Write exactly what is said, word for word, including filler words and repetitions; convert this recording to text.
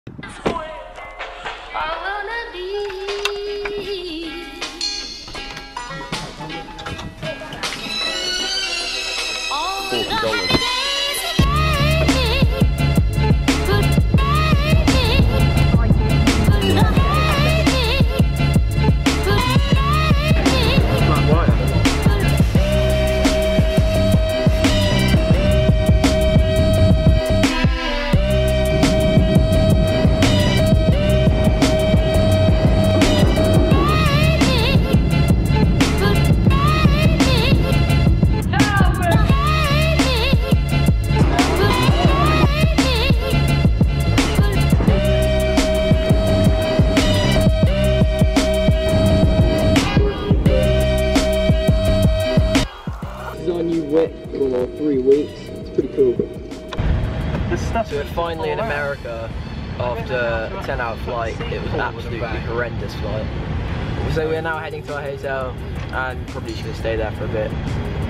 forty dollars. Wet for like three weeks. It's pretty cool. So we're finally in America after a ten hour flight. It was absolutely horrendous flight. So we're now heading to our hotel and probably just gonna stay there for a bit.